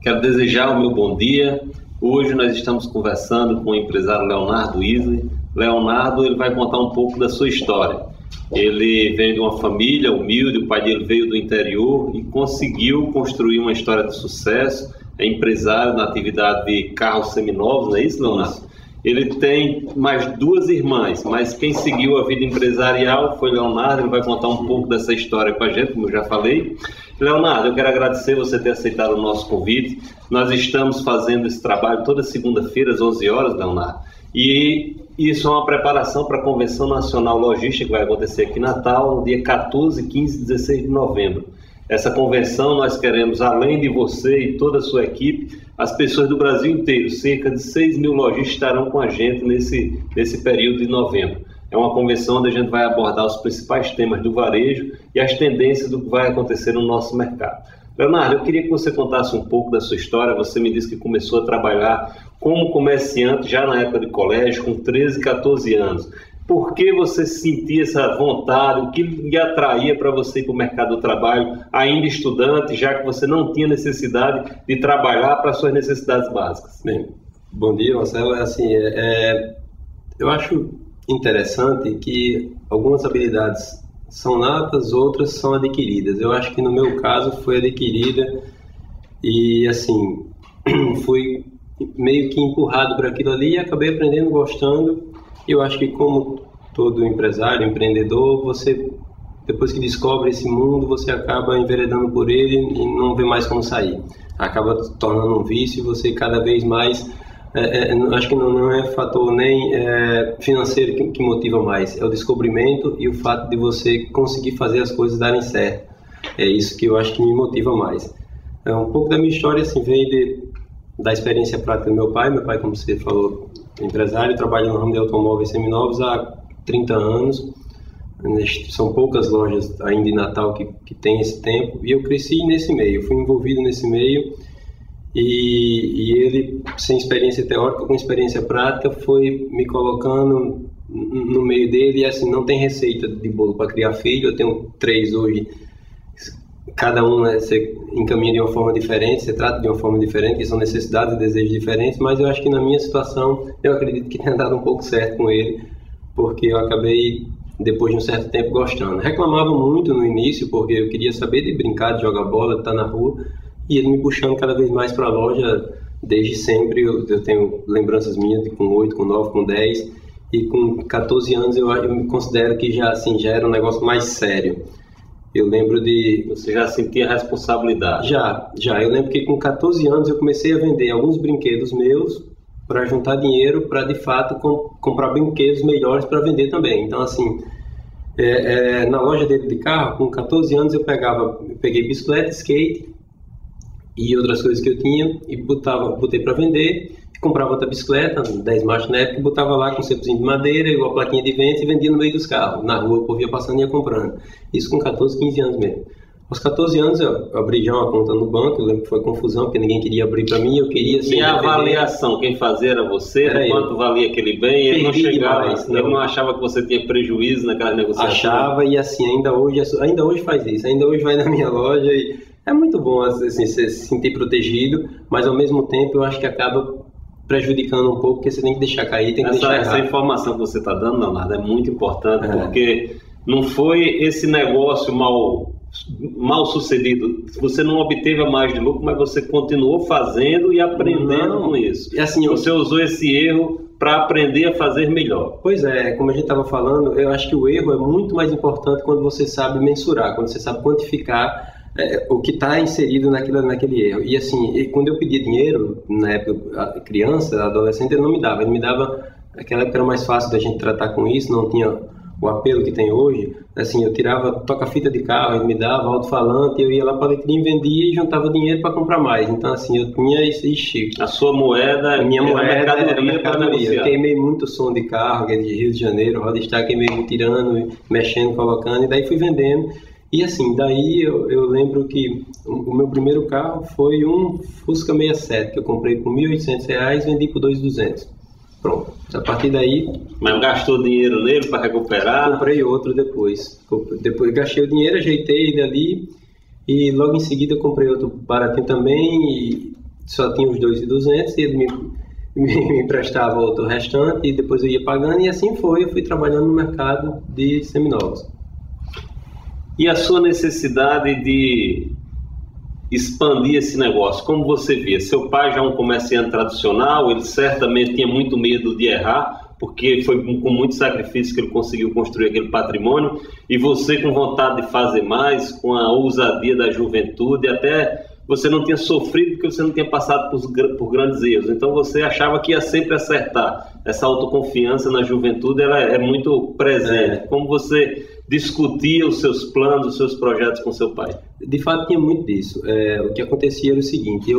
Quero desejar o meu bom dia. Hoje nós estamos conversando com o empresário Leonardo Isley. Leonardo, ele vai contar um pouco da sua história. Ele veio de uma família humilde, o pai dele veio do interior e conseguiu construir uma história de sucesso. É empresário na atividade de carros seminovos, não é isso, Leonardo? Ele tem mais duas irmãs, mas quem seguiu a vida empresarial foi Leonardo. Ele vai contar um pouco dessa história com a gente, como eu já falei. Leonardo, eu quero agradecer você ter aceitado o nosso convite. Nós estamos fazendo esse trabalho toda segunda-feira às 11 horas, Leonardo. E isso é uma preparação para a Convenção Nacional Logística que vai acontecer aqui em Natal, no dia 14, 15 e 16 de novembro. Essa convenção nós queremos, além de você e toda a sua equipe, as pessoas do Brasil inteiro, cerca de 6 mil lojistas estarão com a gente nesse período de novembro. É uma convenção onde a gente vai abordar os principais temas do varejo e as tendências do que vai acontecer no nosso mercado. Leonardo, eu queria que você contasse um pouco da sua história. Você me disse que começou a trabalhar como comerciante já na época de colégio, com 13, 14 anos. Por que você sentia essa vontade? O que lhe atraía para você ir para o mercado do trabalho, ainda estudante, já que você não tinha necessidade de trabalhar para suas necessidades básicas? Bem, bom dia, Marcelo. Eu acho interessante que algumas habilidades são natas, outras são adquiridas. Eu acho que no meu caso foi adquirida e assim, fui meio que empurrado para aquilo ali e acabei aprendendo, gostando. Eu acho que como todo empresário, empreendedor, você, depois que descobre esse mundo, você acaba enveredando por ele e não vê mais como sair. Acaba se tornando um vício e você cada vez mais... acho que não é fator nem financeiro que motiva mais, é o descobrimento e o fato de você conseguir fazer as coisas darem certo. É isso que eu acho que me motiva mais. Um pouco da minha história assim, veio da experiência prática do meu pai. Meu pai, como você falou, empresário, trabalha no ramo de automóveis seminovos há 30 anos. São poucas lojas ainda em Natal que tem esse tempo, e eu cresci nesse meio, fui envolvido nesse meio, e ele, sem experiência teórica, com experiência prática, foi me colocando no meio dele. E assim, não tem receita de bolo para criar filho. Eu tenho 3 hoje, cada um você encaminha de uma forma diferente, você trata de uma forma diferente, que são necessidades e desejos diferentes, mas eu acho que na minha situação, eu acredito que tenha dado um pouco certo com ele, porque eu acabei, depois de um certo tempo, gostando. Reclamava muito no início, porque eu queria saber de brincar, de jogar bola, de estar na rua, e ele me puxando cada vez mais para a loja. Desde sempre eu tenho lembranças minhas de com 8, com 9, com 10, e com 14 anos eu me considero que já era um negócio mais sério. Eu lembro de... Você já sentia responsabilidade? Já. Eu lembro que com 14 anos eu comecei a vender alguns brinquedos meus para juntar dinheiro para, de fato, comprar brinquedos melhores para vender também. Então, assim, na loja dele de carro, com 14 anos eu peguei bicicleta, skate e outras coisas que eu tinha e botei para vender. Comprava outra bicicleta, 10 marchas na época, e botava lá com um cepozinho de madeira, igual a plaquinha de venda, e vendia no meio dos carros. Na rua, o povo ia passando e ia comprando. Isso com 14, 15 anos mesmo. Aos 14 anos, eu abri já uma conta no banco. Eu lembro que foi confusão, porque ninguém queria abrir para mim, eu queria... E a avaliação, quem fazia era você? Era quanto valia aquele bem? Ele não chegava, ele não achava que você tinha prejuízo naquela negociação? Achava, e assim, ainda hoje faz isso. Ainda hoje vai na minha loja e é muito bom, assim, se sentir protegido, mas ao mesmo tempo eu acho que acaba prejudicando um pouco, porque você tem que deixar cair, tem que deixar errar. Essa informação que você está dando, Leonardo, é muito importante, porque não foi esse negócio mal sucedido. Você não obteve a margem de lucro, mas você continuou fazendo e aprendendo com isso. E assim, você usou esse erro para aprender a fazer melhor. Pois é, como a gente estava falando, eu acho que o erro é muito mais importante quando você sabe mensurar, quando você sabe quantificar o que está inserido naquele erro. E assim, quando eu pedia dinheiro, na época, criança, adolescente, ele não me dava. Ele me dava, naquela época era mais fácil da gente tratar com isso, não tinha o apelo que tem hoje. Assim, eu tirava toca-fita de carro, ele me dava alto-falante, eu ia lá para a letrinha, vendia e juntava dinheiro para comprar mais. Então assim, eu tinha isso. A sua moeda, minha moeda era mercadoria. Eu queimei muito som de carro, que é de Rio de Janeiro, Rodstar, queimei tirando, mexendo, colocando, e daí fui vendendo. E assim, daí eu lembro que o meu primeiro carro foi um Fusca 67, que eu comprei por R$ 1.800, vendi por R$ 2.200. Pronto, a partir daí... Mas gastou dinheiro nele para recuperar? Comprei outro depois. Depois gastei o dinheiro, ajeitei ele ali, e logo em seguida comprei outro baratinho também, só tinha os 2.200 e ele me emprestava outro restante e depois eu ia pagando, e assim foi, eu fui trabalhando no mercado de seminovos. E a sua necessidade de expandir esse negócio, como você via? Seu pai já é um comerciante tradicional, ele certamente tinha muito medo de errar, porque foi com muito sacrifício que ele conseguiu construir aquele patrimônio, e você com vontade de fazer mais, com a ousadia da juventude, até você não tinha sofrido porque você não tinha passado por grandes erros, então você achava que ia sempre acertar. Essa autoconfiança na juventude, ela é muito presente. Como você discutia os seus planos, os seus projetos com seu pai? De fato, tinha muito disso. O que acontecia era o seguinte,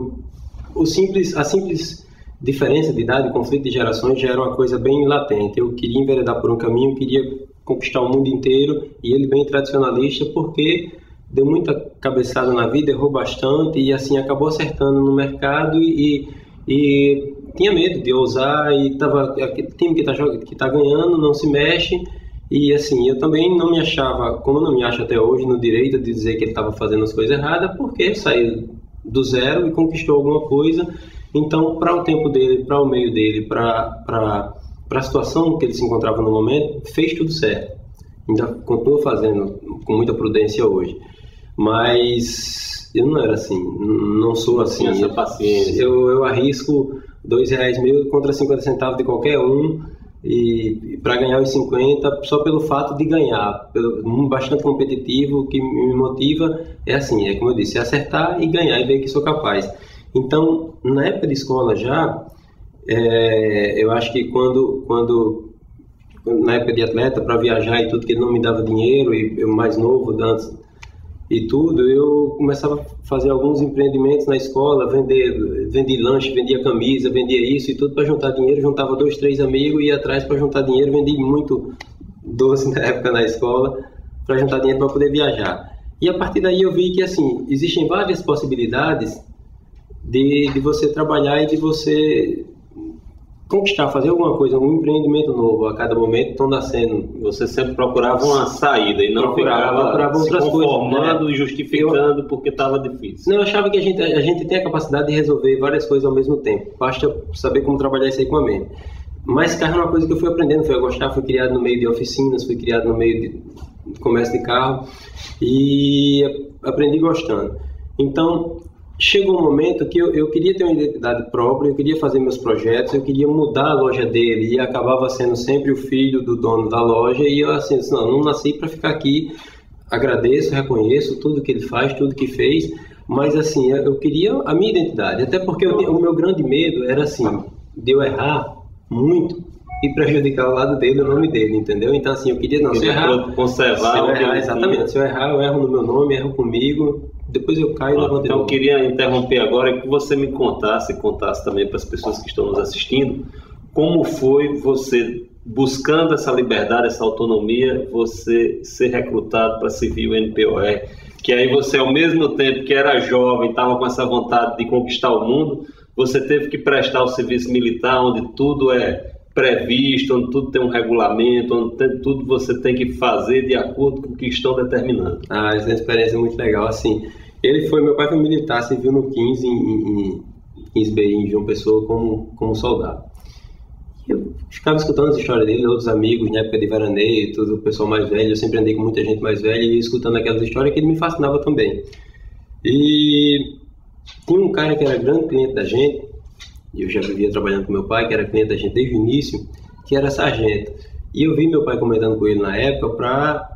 a simples diferença de idade, conflito de gerações já era uma coisa bem latente. Eu queria enveredar por um caminho, queria conquistar o mundo inteiro, e ele bem tradicionalista, porque deu muita cabeçada na vida, errou bastante e assim acabou acertando no mercado e tinha medo de ousar, e aquele time que tá ganhando não se mexe. E assim, eu também não me achava, como eu não me acho até hoje, no direito de dizer que ele estava fazendo as coisas erradas, porque saiu do zero e conquistou alguma coisa. Então, para o tempo dele, para o meio dele, para a situação que ele se encontrava no momento, fez tudo certo. Ainda continua fazendo com muita prudência hoje. Mas eu não era assim, não sou assim. Essa paciência. Eu arrisco R$2 meu contra 50 centavos de qualquer um, e para ganhar os 50 só pelo fato de ganhar, bastante competitivo. O que me motiva é assim, como eu disse, acertar e ganhar e ver que sou capaz. Então, na época de escola já, eu acho que quando na época de atleta, para viajar e tudo, que ele não me dava dinheiro, e eu mais novo, antes e tudo, eu começava a fazer alguns empreendimentos na escola, vendia lanche, vendia camisa, vendia isso e tudo para juntar dinheiro, juntava 2, 3 amigos, ia atrás para juntar dinheiro, vendi muito doce na época na escola, para juntar dinheiro para poder viajar. E a partir daí eu vi que assim, existem várias possibilidades de você trabalhar e de você conquistar, fazer alguma coisa, um empreendimento novo a cada momento estão nascendo. Você sempre procurava uma saída e não procurava se outras conformando, coisas, né? E justificando porque estava difícil. Não, eu achava que a gente tem a capacidade de resolver várias coisas ao mesmo tempo, basta saber como trabalhar isso aí com a mente. Mas carro é uma coisa que eu fui aprendendo, fui a gostar, fui criado no meio de oficinas, fui criado no meio de comércio de carro e aprendi gostando. Então chegou um momento que eu queria ter uma identidade própria, eu queria fazer meus projetos, eu queria mudar a loja dele, e acabava sendo sempre o filho do dono da loja, e eu assim, não nasci para ficar aqui. Agradeço, reconheço tudo que ele faz, tudo que fez, mas assim, eu queria a minha identidade, até porque o meu grande medo era assim, de eu errar muito e prejudicar o lado dele, o nome dele, entendeu? Então assim, eu queria se eu errar, conservar exatamente, se eu errar, eu erro no meu nome, erro comigo, depois eu caio e levanto. Então eu queria interromper agora que você me contasse também para as pessoas que estão nos assistindo, como foi você, buscando essa liberdade, essa autonomia, você ser recrutado para servir o NPOR, que aí você, ao mesmo tempo que era jovem, estava com essa vontade de conquistar o mundo, você teve que prestar o serviço militar, onde tudo é previsto, onde tudo tem um regulamento, onde tudo você tem que fazer de acordo com o que estão determinando. Essa é uma experiência muito legal, assim. Meu pai foi militar, serviu no 15 em 15B, em João Pessoa, como soldado. Eu ficava escutando as histórias dele, outros amigos, na época de veraneio, tudo, o pessoal mais velho, eu sempre andei com muita gente mais velha, e escutando aquelas histórias que ele me fascinava também. E tinha um cara que era grande cliente da gente, e eu já vivia trabalhando com meu pai, que era cliente da gente desde o início, que era sargento. E eu vi meu pai comentando com ele na época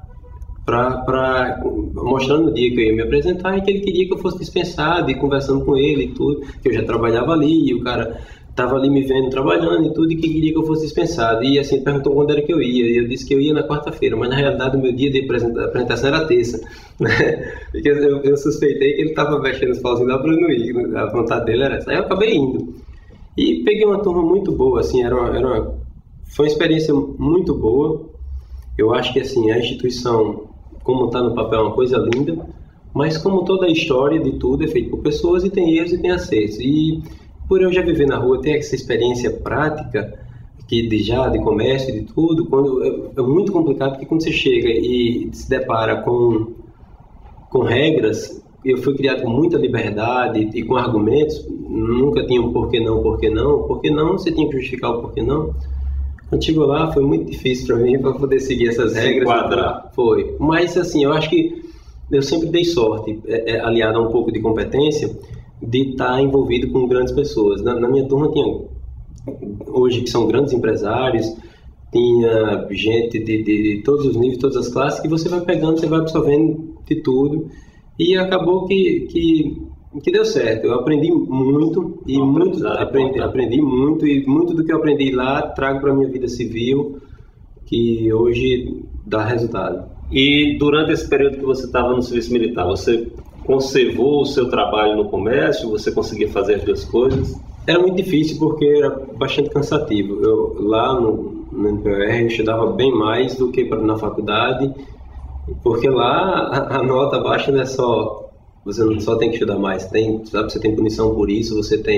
mostrando no dia que eu ia me apresentar, e que ele queria que eu fosse dispensado, e conversando com ele e tudo, que eu já trabalhava ali, e o cara estava ali me vendo trabalhando e tudo, e que queria que eu fosse dispensado. E assim, perguntou quando era que eu ia, e eu disse que eu ia na quarta-feira, mas na realidade o meu dia de apresentação era terça, né? Porque eu suspeitei que ele estava mexendo os pauzinhos lá para eu não ir, a vontade dele era essa. Aí eu acabei indo. E peguei uma turma muito boa, assim, foi uma experiência muito boa. Eu acho que assim, a instituição, como está no papel, é uma coisa linda, mas como toda a história de tudo é feita por pessoas, e tem erros e tem acertos. E por eu já viver na rua, ter essa experiência prática de comércio e de tudo, é muito complicado, porque quando você chega e se depara com regras, eu fui criado com muita liberdade e com argumentos, nunca tinha um porquê não, você tinha que justificar o porquê não. Quando chegou lá foi muito difícil para mim para poder seguir essas regras. Enquadrar. Foi, mas assim, eu acho que eu sempre dei sorte, aliado a um pouco de competência, de estar envolvido com grandes pessoas. Na minha turma tinha, hoje que são grandes empresários, tinha gente de todos os níveis, todas as classes, que você vai pegando, você vai absorvendo de tudo, e acabou que deu certo. Eu aprendi muito, e aprendi muito, e muito do que eu aprendi lá trago para a minha vida civil, que hoje dá resultado. E durante esse período que você estava no serviço militar, você conservou o seu trabalho no comércio? Você conseguia fazer as duas coisas? Era muito difícil porque era bastante cansativo. Eu, lá no NPR eu estudava bem mais do que na faculdade, porque lá a nota baixa não é só... Você não só tem que estudar mais, você tem punição por isso,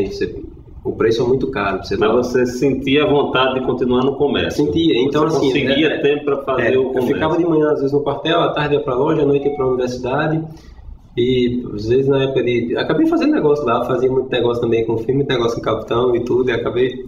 o preço é muito caro. Você sentia a vontade de continuar no comércio? Sentia, então você assim... conseguia tempo para fazer o comércio? Eu ficava de manhã às vezes no quartel, à tarde ia para a loja, à noite ia para a universidade, e às vezes na época acabei fazendo negócio lá, fazia muito negócio também com filme, muito negócio com capitão e tudo, e acabei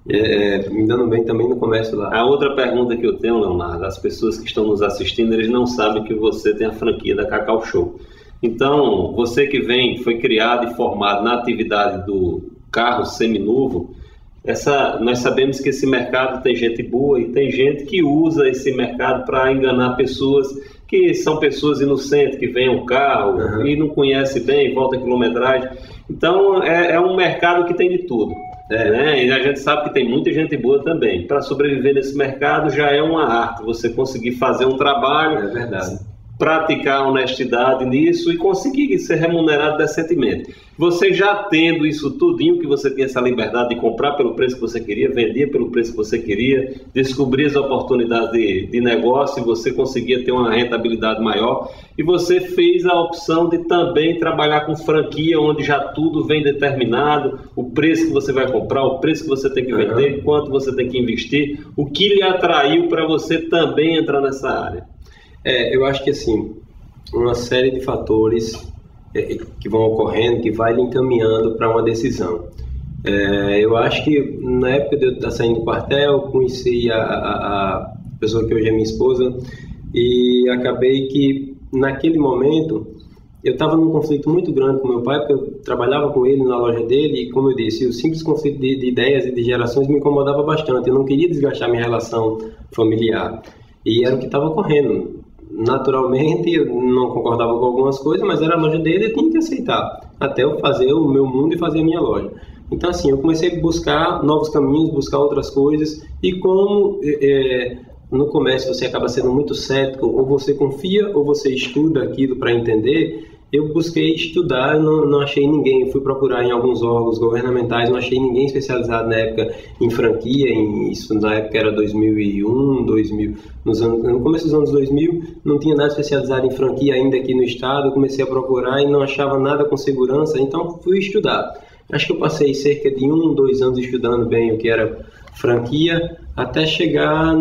me dando bem também no comércio lá. A outra pergunta que eu tenho, Leonardo, as pessoas que estão nos assistindo, eles não sabem que você tem a franquia da Cacau Show. Então, você que foi criado e formado na atividade do carro seminovo, nós sabemos que esse mercado tem gente boa e tem gente que usa esse mercado para enganar pessoas que são pessoas inocentes, que veem o carro e não conhece bem, volta a quilometragem. Então, é um mercado que tem de tudo. Né? E a gente sabe que tem muita gente boa também. Para sobreviver nesse mercado já é uma arte, você conseguir fazer um trabalho... É verdade. Praticar honestidade nisso e conseguir ser remunerado decentemente. Você já tendo isso tudinho, que você tinha essa liberdade de comprar pelo preço que você queria, vendia pelo preço que você queria, descobrir as oportunidades de negócio, e você conseguia ter uma rentabilidade maior, e você fez a opção de também trabalhar com franquia, onde já tudo vem determinado, o preço que você vai comprar, o preço que você tem que vender, quanto você tem que investir, o que lhe atraiu para você também entrar nessa área? Eu acho que assim, uma série de fatores que vão ocorrendo, que vai lhe encaminhando para uma decisão. Eu acho que na época de eu estar saindo do quartel, conheci a pessoa que hoje é minha esposa, e acabei que naquele momento eu estava num conflito muito grande com meu pai, porque eu trabalhava com ele na loja dele, e como eu disse, o simples conflito de ideias e de gerações me incomodava bastante. Eu não queria desgastar minha relação familiar, e era o que estava ocorrendo. Naturalmente, eu não concordava com algumas coisas, mas era a loja dele e eu tinha que aceitar, até eu fazer o meu mundo e fazer a minha loja. Então, assim, eu comecei a buscar novos caminhos, buscar outras coisas, e como no comércio você acaba sendo muito cético, ou você confia ou você estuda aquilo para entender, eu busquei estudar, não achei ninguém. Eu fui procurar em alguns órgãos governamentais, não achei ninguém especializado na época em franquia, isso na época era 2001, 2000, no começo dos anos 2000, não tinha nada especializado em franquia ainda aqui no estado. Eu comecei a procurar e não achava nada com segurança, então fui estudar. Acho que eu passei cerca de 1, 2 anos estudando bem o que era franquia, até chegar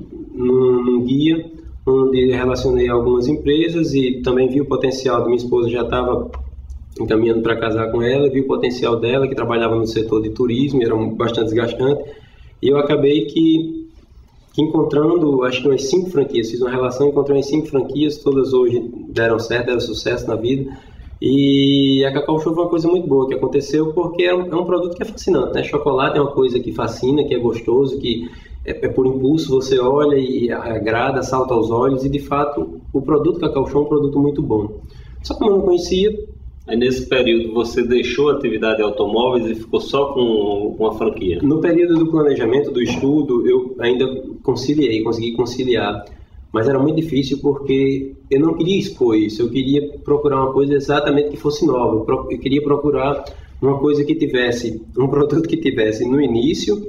num guia, onde relacionei algumas empresas e também vi o potencial de minha esposa, já estava encaminhando para casar com ela, vi o potencial dela, que trabalhava no setor de turismo, era bastante desgastante, e eu acabei que encontrando, acho que umas 5 franquias, fiz uma relação, encontrei umas 5 franquias, todas hoje deram certo, deram sucesso na vida, e a Cacau Show foi uma coisa muito boa que aconteceu, porque é um produto que é fascinante, né? Chocolate é uma coisa que fascina, que é gostoso, que é por impulso, você olha e agrada, salta aos olhos, e de fato o produto Cacau Show é um produto muito bom. Só que como eu não conhecia... Aí nesse período você deixou a atividade de automóveis e ficou só com a franquia? No período do planejamento, do estudo, eu ainda consegui conciliar, mas era muito difícil porque eu não queria expor isso, eu queria procurar uma coisa exatamente que fosse nova, eu queria procurar uma coisa que tivesse, um produto que tivesse no início,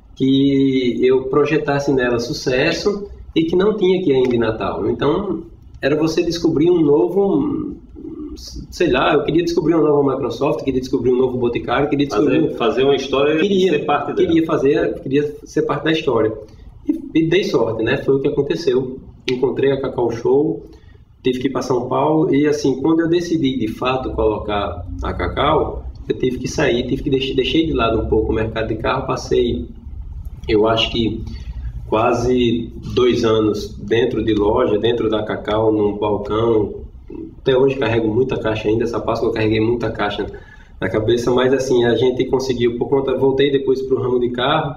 que eu projetasse nela sucesso e que não tinha aqui ainda em Natal. Então, era você descobrir um novo, sei lá, eu queria descobrir uma nova Microsoft, queria descobrir um novo Boticário, queria descobrir... Fazer uma história e ser parte dela. Queria ser parte da história. E dei sorte, né? Foi o que aconteceu. Encontrei a Cacau Show, tive que ir para São Paulo e assim, quando eu decidi de fato colocar a Cacau, eu tive que sair, deixei de lado um pouco o mercado de carro, passei, eu acho que quase 2 anos dentro de loja, dentro da Cacau, num balcão. Até hoje carrego muita caixa ainda, essa Páscoa eu carreguei muita caixa na cabeça, mas assim, a gente conseguiu, por conta, voltei depois para o ramo de carro,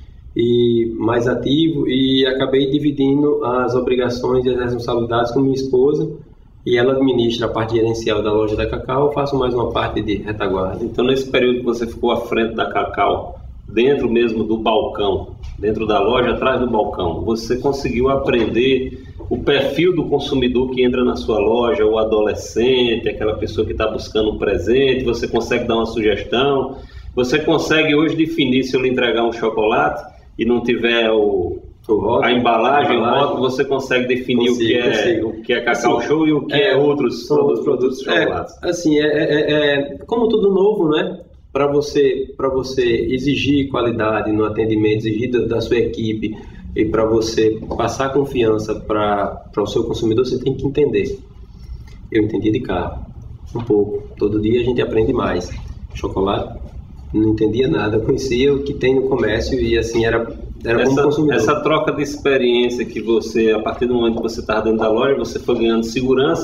e mais ativo, e acabei dividindo as obrigações e as responsabilidades com minha esposa, e ela administra a parte gerencial da loja da Cacau, eu faço mais uma parte de retaguarda. Então, nesse período que você ficou à frente da Cacau, dentro mesmo do balcão, dentro da loja, atrás do balcão, você conseguiu aprender o perfil do consumidor que entra na sua loja, o adolescente, aquela pessoa que está buscando um presente, você consegue dar uma sugestão, você consegue hoje definir se eu lhe entregar um chocolate e não tiver a embalagem, o rótulo, você consegue definir o que é Cacau Show e o que é outros produtos de chocolate. Assim, como tudo novo, né? Para você exigir qualidade no atendimento, exigir da sua equipe e para você passar confiança para o seu consumidor, você tem que entender. Eu entendi de carro, um pouco. Todo dia a gente aprende mais. Chocolate, não entendia nada, conhecia o que tem no comércio e assim era como consumidor. Essa troca de experiência que você, a partir do momento que você estava dentro da loja, você foi ganhando segurança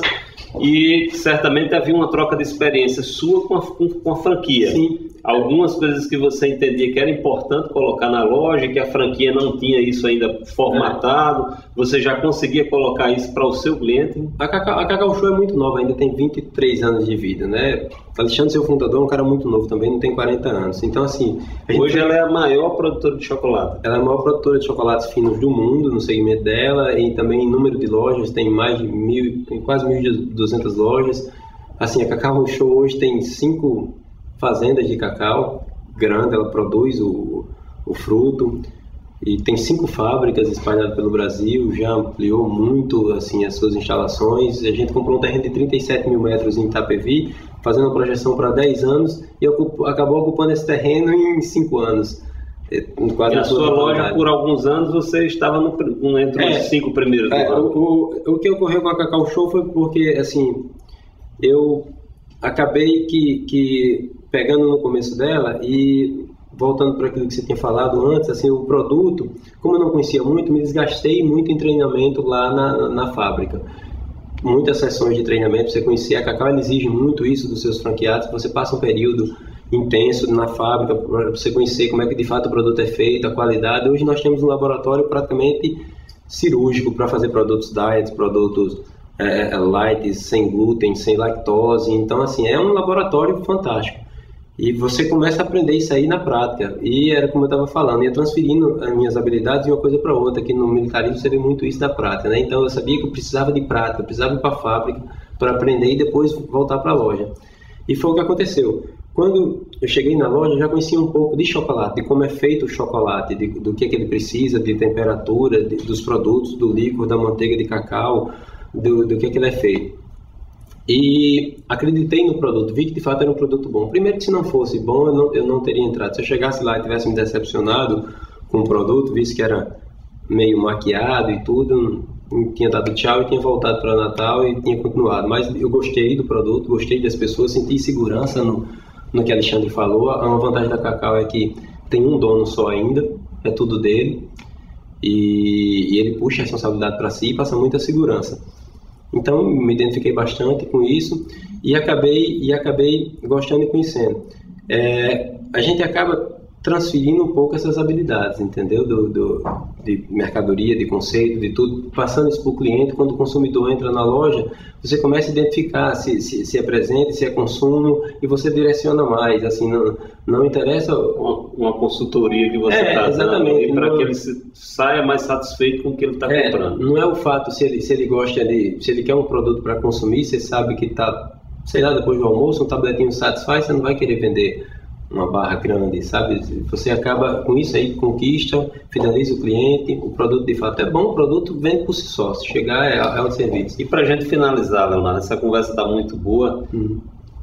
e certamente havia uma troca de experiência sua com a franquia. Sim. Algumas coisas que você entendia que era importante colocar na loja, que a franquia não tinha isso ainda formatado, você já conseguia colocar isso para o seu cliente? A Cacau Show é muito nova, ainda tem 23 anos de vida, né? Alexandre, seu fundador, é um cara muito novo também, não tem 40 anos. Então, assim... Hoje ela é a maior produtora de chocolate. Ela é a maior produtora de chocolates finos do mundo, no segmento dela, e também em número de lojas, tem mais de quase 1.200 lojas. Assim, a Cacau Show hoje tem 5 fazendas de cacau grande, ela produz o fruto e tem 5 fábricas espalhadas pelo Brasil, já ampliou muito assim as suas instalações. A gente comprou um terreno de 37 mil metros em Itapevi, fazendo uma projeção para 10 anos e acabou ocupando esse terreno em 5 anos. Quase e a sua loja, por alguns anos, você estava entre os 5 primeiros. O que ocorreu com a Cacau Show foi porque assim, eu acabei que pegando no começo dela e voltando para aquilo que você tinha falado antes, assim, o produto, como eu não conhecia muito, me desgastei muito em treinamento lá na fábrica. Muitas sessões de treinamento, você conhecer a Cacau, ela exige muito isso dos seus franqueados, você passa um período intenso na fábrica para você conhecer como é que de fato o produto é feito, a qualidade. Hoje nós temos um laboratório praticamente cirúrgico para fazer produtos diet, produtos light, sem glúten, sem lactose. Então, assim, é um laboratório fantástico. E você começa a aprender isso aí na prática. E era como eu estava falando, ia transferindo as minhas habilidades de uma coisa para outra, que no militarismo você vê muito isso da prática, né? Então eu sabia que eu precisava de prática, eu precisava ir para a fábrica para aprender e depois voltar para a loja. E foi o que aconteceu. Quando eu cheguei na loja, eu já conhecia um pouco de chocolate, de como é feito o chocolate, do que ele precisa, de temperatura, dos produtos, do líquido, da manteiga de cacau, do que ele é feito. E acreditei no produto, vi que de fato era um produto bom. Primeiro que se não fosse bom, eu não teria entrado. Se eu chegasse lá e tivesse me decepcionado com o produto, visto que era meio maquiado e tudo, tinha dado tchau e tinha voltado para Natal e tinha continuado. Mas eu gostei do produto, gostei das pessoas, senti segurança no que Alexandre falou. Uma vantagem da Cacau é que tem um dono só ainda, é tudo dele, e ele puxa a responsabilidade para si e passa muita segurança. Então me identifiquei bastante com isso e acabei gostando e conhecendo. A gente acaba transferindo um pouco essas habilidades, entendeu? De mercadoria, de conceito, de tudo, passando isso para o cliente. Quando o consumidor entra na loja, você começa a identificar se é presente, se é consumo, e você direciona mais. Assim, não interessa uma consultoria que você está dando para que ele saia mais satisfeito com o que ele está comprando. Não é o fato se ele gosta se ele quer um produto para consumir, você sabe que está, sei lá, depois do almoço, um tabletinho satisfaz, você não vai querer vender uma barra grande, sabe? Você acaba com isso aí, conquista, fideliza o cliente, o produto de fato é bom, o produto vende por si só, se chegar é um serviço. E para a gente finalizar, Leonardo, essa conversa está muito boa,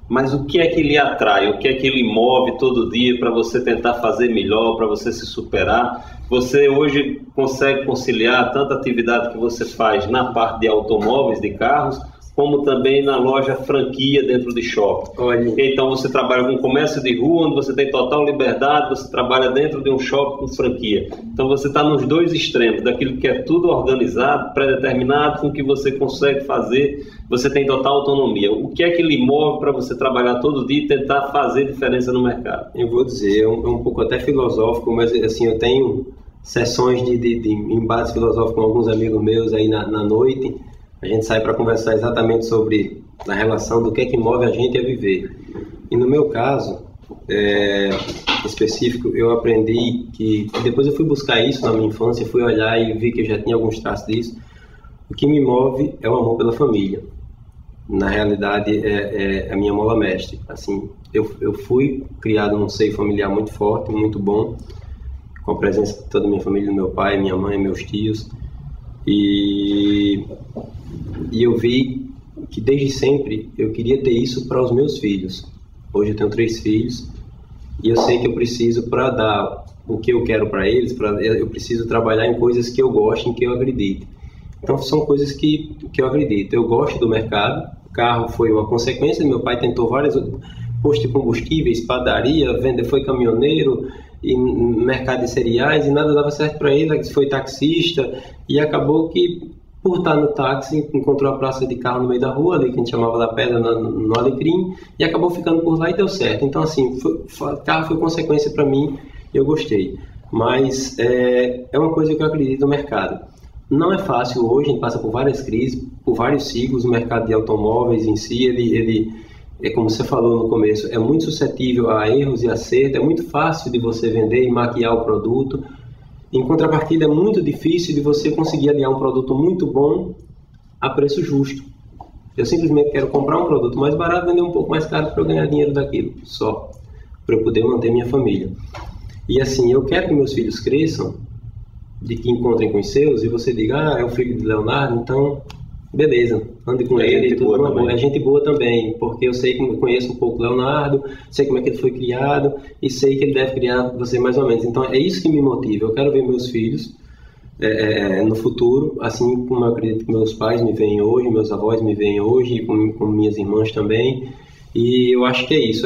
mas o que é que lhe atrai? O que é que lhe move todo dia para você tentar fazer melhor, para você se superar? Você hoje consegue conciliar tanta atividade que você faz na parte de automóveis, de carros, como também na loja franquia dentro de shopping. Olha. Então você trabalha com comércio de rua, onde você tem total liberdade, você trabalha dentro de um shopping com franquia. Então você está nos dois extremos, daquilo que é tudo organizado, pré-determinado, com o que você consegue fazer, você tem total autonomia. O que é que lhe move para você trabalhar todo dia e tentar fazer diferença no mercado? Eu vou dizer, é um pouco até filosófico, mas assim, eu tenho sessões de embates filosóficos com alguns amigos meus aí na noite. A gente sai para conversar exatamente sobre a relação do que é que move a gente a viver. E no meu caso específico, eu aprendi que depois eu fui buscar isso na minha infância, fui olhar e vi que eu já tinha alguns traços disso. O que me move é o amor pela família. Na realidade, é a minha mola mestre. Assim, eu fui criado num seio familiar muito forte, muito bom, com a presença de toda a minha família, do meu pai, minha mãe, meus tios. E eu vi que desde sempre eu queria ter isso para os meus filhos. Hoje eu tenho 3 filhos e eu sei que eu preciso, para dar o que eu quero para eles, eu preciso trabalhar em coisas que eu gosto, em que eu acredito. Então são coisas que eu acredito. Eu gosto do mercado, o carro foi uma consequência, meu pai tentou várias postos de combustíveis, padaria, foi caminhoneiro, e mercado de cereais, e nada dava certo para ele, foi taxista, e acabou que, por estar no táxi, encontrou a praça de carro no meio da rua, ali que a gente chamava da Pedra, no Alecrim, e acabou ficando por lá e deu certo. Então, assim, carro foi consequência para mim, eu gostei. Mas é uma coisa que eu acredito no mercado. Não é fácil hoje, a gente passa por várias crises, por vários ciclos, o mercado de automóveis em si, ele como você falou no começo, é muito suscetível a erros e acertos, é muito fácil de você vender e maquiar o produto. Em contrapartida, é muito difícil de você conseguir aliar um produto muito bom a preço justo. Eu simplesmente quero comprar um produto mais barato, vender um pouco mais caro para eu ganhar dinheiro daquilo, só, para eu poder manter minha família. E assim, eu quero que meus filhos cresçam, de que encontrem com os seus, e você diga, é o filho de Leonardo, então... beleza, ande com ele, tudo uma boa. É gente boa também, porque eu sei que eu conheço um pouco o Leonardo, sei como é que ele foi criado e sei que ele deve criar você mais ou menos. Então é isso que me motiva. Eu quero ver meus filhos no futuro, assim como eu acredito que meus pais me veem hoje, meus avós me veem hoje, e como minhas irmãs também. E eu acho que é isso.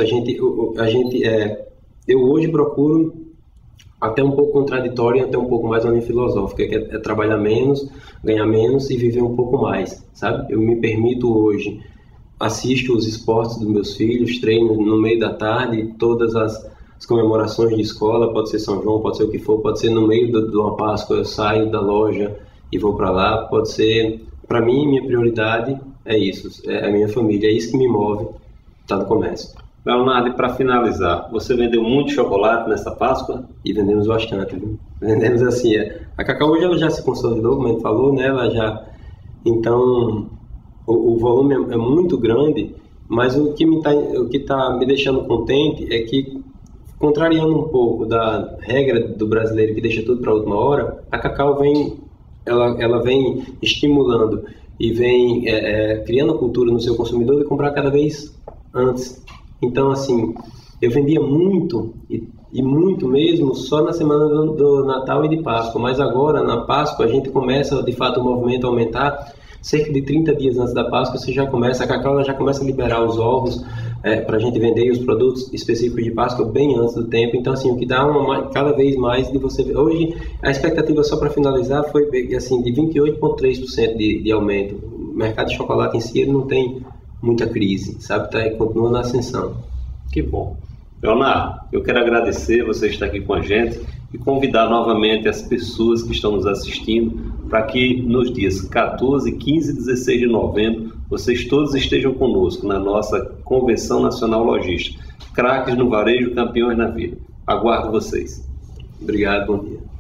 Eu hoje procuro, até um pouco contraditório e até um pouco mais uma linha filosófica, que é trabalhar menos, ganhar menos e viver um pouco mais, sabe? Eu me permito hoje, assisto os esportes dos meus filhos, treino no meio da tarde, todas as comemorações de escola, pode ser São João, pode ser o que for, pode ser no meio de uma Páscoa, eu saio da loja e vou para lá, pode ser... Para mim, minha prioridade é isso, é a minha família, é isso que me move, tá no comércio. Leonardo, para finalizar, você vendeu muito chocolate nessa Páscoa? E vendemos bastante, viu? Vendemos assim, a Cacau hoje ela já se consolidou, como a gente falou, né? Ela já... Então, o volume é muito grande, mas o que tá me deixando contente é que, contrariando um pouco da regra do brasileiro que deixa tudo para a última hora, a Cacau ela vem estimulando e vem criando a cultura no seu consumidor de comprar cada vez antes. Então, assim, eu vendia muito, e muito mesmo, só na semana do Natal e de Páscoa. Mas agora, na Páscoa, a gente começa, de fato, o movimento a aumentar. Cerca de 30 dias antes da Páscoa, a Cacau ela já começa a liberar os ovos para a gente vender os produtos específicos de Páscoa bem antes do tempo. Então, assim, o que dá cada vez mais de você... Hoje, a expectativa, só para finalizar, foi assim, de 28,3% de aumento. O mercado de chocolate em si ele não tem muita crise, sabe? Continua na ascensão. Que bom. Leonardo, eu quero agradecer você estar aqui com a gente e convidar novamente as pessoas que estão nos assistindo para que nos dias 14, 15 e 16 de novembro vocês todos estejam conosco na nossa Convenção Nacional Logística. Craques no varejo, campeões na vida. Aguardo vocês. Obrigado, bom dia.